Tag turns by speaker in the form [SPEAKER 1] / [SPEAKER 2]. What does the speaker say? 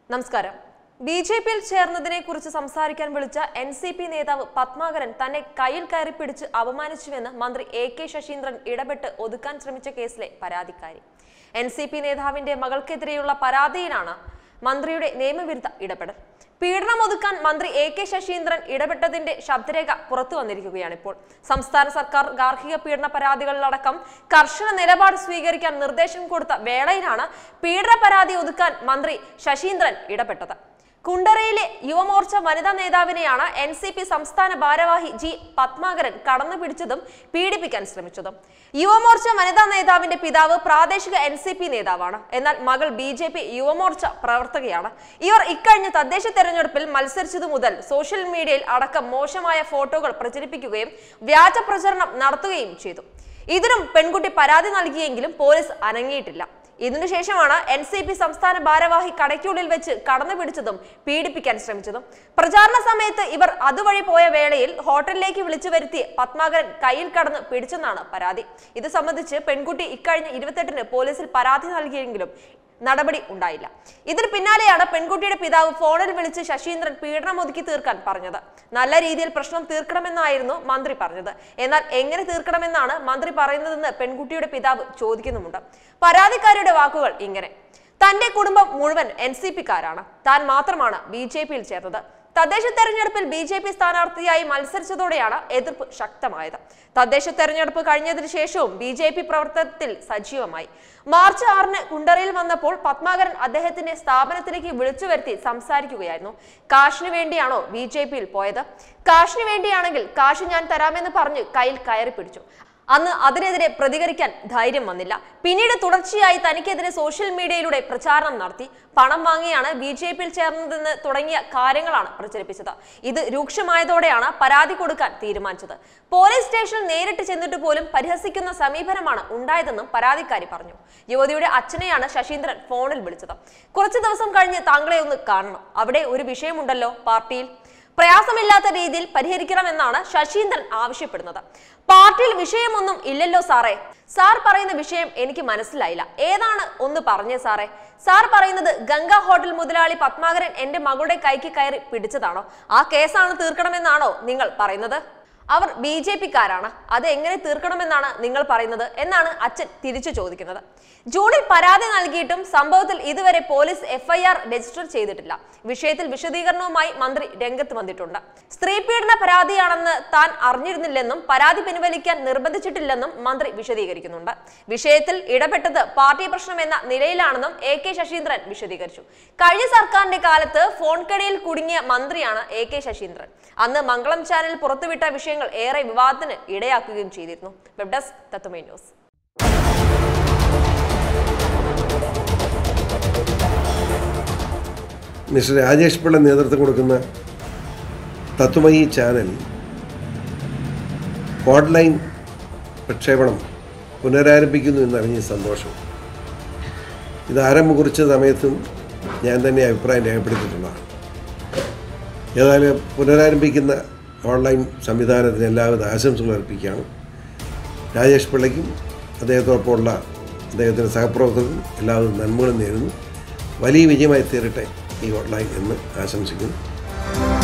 [SPEAKER 1] നമസ്കാരം. ബിജെപിയിൽ ചേർന്നതിനെ കുറിച്ച് സംസാരിക്കാൻ വിളിച്ച എൻസിപി നേതാവ് പത്മാകരൻ തന്നെ കയ്യിൽ കയറി പിടിച്ച് അപമാനിച്ചുവെന്ന് മന്ത്രി എ.കെ. ശശീന്ദ്രൻ ഇടപെട്ട് ഒതുക്കാൻ ശ്രമിച്ച കേസിലെ പരാതിക്കാരി. എൻസിപി നേതാവിന്റെ മകൾക്കെതിരെയുള്ള പരാതിയിലാണ് മന്ത്രിയുടെ നിയമവിരുദ്ധ ഇടപെടൽ. പീഡനം ഒതുക്കാൻ മന്ത്രി എ.കെ. ശശീന്ദ്രൻ ഇടപെട്ടതിന്റെ ശബ്ദരേഖ പുറത്തു വന്നിരിക്കുകയാണിപ്പോൾ. സംസ്ഥാന സർക്കാർ ഗാർഹിക പീഡന പരാതികളിലടക്കം കർശന നിലപാട് സ്വീകരിക്കാൻ നിർദ്ദേശം കൊടുത്ത വേളയിലാണ് പീഡന പരാതി ഒതുക്കാൻ മന്ത്രി ശശീന്ദ്രൻ ഇടപെട്ടത്. കുണ്ടറയിലെ യുവമോർച്ച വനിതാ നേതാവിനെയാണ് എൻസിപി സംസ്ഥാന ഭാരവാഹി ജി പത്മാകരൻ കടന്നു പിടിച്ചതും പീഡിപ്പിക്കാൻ ശ്രമിച്ചതും. യുവമോർച്ച വനിതാ നേതാവിന്റെ പിതാവ് പ്രാദേശിക എൻസിപി നേതാവാണ്. എന്നാൽ മകൾ ബിജെപി യുവമോർച്ച പ്രവർത്തകയാണ്. ഇവർ ഇക്കഴിഞ്ഞ തദ്ദേശ തെരഞ്ഞെടുപ്പിൽ മത്സരിച്ചതു മുതൽ സോഷ്യൽ മീഡിയയിൽ അടക്കം മോശമായ ഫോട്ടോകൾ പ്രചരിപ്പിക്കുകയും വ്യാജ പ്രചരണം നടത്തുകയും ചെയ്തു. ഇതിനും പെൺകുട്ടി പരാതി നൽകിയെങ്കിലും പോലീസ് അനങ്ങിയിട്ടില്ല. ഇതിനുശേഷമാണ് എൻസിപി സംസ്ഥാന ഭാരവാഹി കടയ്ക്കുള്ളിൽ വെച്ച് കടന്നു പിടിച്ചതും പീഡിപ്പിക്കാൻ ശ്രമിച്ചതും. പ്രചാരണ സമയത്ത് ഇവർ അതുവഴി പോയ വേളയിൽ ഹോട്ടലിലേക്ക് വിളിച്ചു വരുത്തി പത്മാകരൻ കയ്യിൽ കടന്ന് പിടിച്ചെന്നാണ് പരാതി. ഇത് സംബന്ധിച്ച് പെൺകുട്ടി ഇക്കഴിഞ്ഞ 28-ന് പോലീസിൽ പരാതി നൽകിയെങ്കിലും നടപടി ഉണ്ടായില്ല. ഇതിന് പിന്നാലെയാണ് പെൺകുട്ടിയുടെ പിതാവ് ഫോണിൽ വിളിച്ച് ശശീന്ദ്രൻ പീഡനം ഒതുക്കി തീർക്കാൻ പറഞ്ഞത്. നല്ല രീതിയിൽ പ്രശ്നം തീർക്കണമെന്നായിരുന്നു മന്ത്രി പറഞ്ഞത്. എന്നാൽ എങ്ങനെ തീർക്കണമെന്നാണ് മന്ത്രി പറയുന്നതെന്ന് പെൺകുട്ടിയുടെ പിതാവ് ചോദിക്കുന്നുമുണ്ട്. പരാതിക്കാരിയുടെ വാക്കുകൾ ഇങ്ങനെ: തന്റെ കുടുംബം മുഴുവൻ എൻസിപിക്കാരാണ്, താൻ മാത്രമാണ് ബിജെപിയിൽ ചേർന്നത്. തദ്ദേശ തെരഞ്ഞെടുപ്പിൽ ബിജെപി സ്ഥാനാർത്ഥിയായി മത്സരിച്ചതോടെയാണ് എതിർപ്പ് ശക്തമായത്. തദ്ദേശ തെരഞ്ഞെടുപ്പ് കഴിഞ്ഞതിനു ശേഷവും ബിജെപി പ്രവർത്തനത്തിൽ സജീവമായി. മാർച്ച് 6-ന് കുണ്ടറയിൽ വന്നപ്പോൾ പത്മാകരൻ അദ്ദേഹത്തിന്റെ സ്ഥാപനത്തിലേക്ക് വിളിച്ചു വരുത്തി സംസാരിക്കുകയായിരുന്നു. കാശിന് വേണ്ടിയാണോ ബിജെപിയിൽ പോയത്? കാശിന് വേണ്ടിയാണെങ്കിൽ കാശ് ഞാൻ തരാമെന്ന് പറഞ്ഞ് കയ്യിൽ കയറി പിടിച്ചു. അന്ന് അതിനെതിരെ പ്രതികരിക്കാൻ ധൈര്യം വന്നില്ല. പിന്നീട് തുടർച്ചയായി തനിക്കെതിരെ സോഷ്യൽ മീഡിയയിലൂടെ പ്രചാരണം നടത്തി. പണം വാങ്ങിയാണ് ബിജെപിയിൽ ചേർന്നതെന്ന് തുടങ്ങിയ കാര്യങ്ങളാണ് പ്രചരിപ്പിച്ചത്. ഇത് രൂക്ഷമായതോടെയാണ് പരാതി കൊടുക്കാൻ തീരുമാനിച്ചത്. പോലീസ് സ്റ്റേഷനിൽ നേരിട്ട് ചെന്നിട്ട് പോലും പരിഹസിക്കുന്ന സമീപനമാണ് ഉണ്ടായതെന്നും പരാതിക്കാരി പറഞ്ഞു. യുവതിയുടെ അച്ഛനെയാണ് ശശീന്ദ്രൻ ഫോണിൽ വിളിച്ചത്. കുറച്ചു ദിവസം കഴിഞ്ഞ് താങ്കളെ ഒന്ന് കാണണം, അവിടെ ഒരു വിഷയമുണ്ടല്ലോ പാർട്ടിയിൽ, പ്രയാസമില്ലാത്ത രീതിയിൽ പരിഹരിക്കണമെന്നാണ് ശശീന്ദ്രൻ ആവശ്യപ്പെടുന്നത്. പാർട്ടിയിൽ വിഷയമൊന്നും ഇല്ലല്ലോ സാറേ. സാർ പറയുന്ന വിഷയം എനിക്ക് മനസ്സിലായില്ല, ഏതാണ് ഒന്ന് പറഞ്ഞേ സാറേ. സാർ പറയുന്നത് ഗംഗാ ഹോട്ടൽ മുതലാളി പത്മാകരൻ എന്റെ മകളുടെ കൈക്ക് കയറി പിടിച്ചതാണോ? ആ കേസാണ് തീർക്കണമെന്നാണോ നിങ്ങൾ പറയുന്നത്? അവർ ബിജെപിക്കാരാണ്, അത് എങ്ങനെ തീർക്കണമെന്നാണ് നിങ്ങൾ പറയുന്നത് എന്നാണ് അച്ഛൻ തിരിച്ചു ചോദിക്കുന്നത്. ജൂണിൽ പരാതി നൽകിയിട്ടും സംഭവത്തിൽ ഇതുവരെ പോലീസ് FIR രജിസ്റ്റർ ചെയ്തിട്ടില്ല. വിഷയത്തിൽ വിശദീകരണവുമായി മന്ത്രി രംഗത്ത് വന്നിട്ടുണ്ട്. സ്ത്രീ പീഡന പരാതിയാണെന്ന് താൻ അറിഞ്ഞിരുന്നില്ലെന്നും പരാതി പിൻവലിക്കാൻ നിർബന്ധിച്ചിട്ടില്ലെന്നും മന്ത്രി വിശദീകരിക്കുന്നുണ്ട്. വിഷയത്തിൽ ഇടപെട്ടത് പാർട്ടി പ്രശ്നം എന്ന നിലയിലാണെന്നും A.K. ശശീന്ദ്രൻ വിശദീകരിച്ചു. കഴിഞ്ഞ സർക്കാരിന്റെ കാലത്ത് ഫോൺ കടയിൽ കുടുങ്ങിയ മന്ത്രിയാണ് A.K. ശശീന്ദ്രൻ. അന്ന് മംഗളം ചാനൽ പുറത്തുവിട്ട വിഷയങ്ങൾ ഏറെ വിവാദത്തിന് ഇടയാക്കുകയും ചെയ്തിരുന്നു. Web desk Tatwamayi news.
[SPEAKER 2] Mister Rajesh Pillai നേതൃത്വം കൊടുക്കുന്ന തത്വമയി ചാനൽ ഓൺലൈൻ പ്രക്ഷേപണം പുനരാരംഭിക്കുന്നു എന്നറിഞ്ഞ സന്തോഷം. ഇത് ആരംഭം കുറിച്ച സമയത്തും ഞാൻ തന്നെ അഭിപ്രായം രേഖപ്പെടുത്തിയിട്ടുള്ളതാണ്. ഏതായാലും പുനരാരംഭിക്കുന്ന ഓൺലൈൻ സംവിധാനത്തിന് എല്ലാവിധ ആശംസകൾ അർപ്പിക്കുകയാണ്. രാജേഷ് പിള്ളയ്ക്കും അദ്ദേഹത്തോടൊപ്പമുള്ള അദ്ദേഹത്തിൻ്റെ സഹപ്രവർത്തകർക്കും എല്ലാവിധ നന്മകളും നേരുന്നു. വലിയ വിജയമായി തീരട്ടെ ഈ ഓൺലൈൻ എന്ന് ആശംസിക്കുന്നു.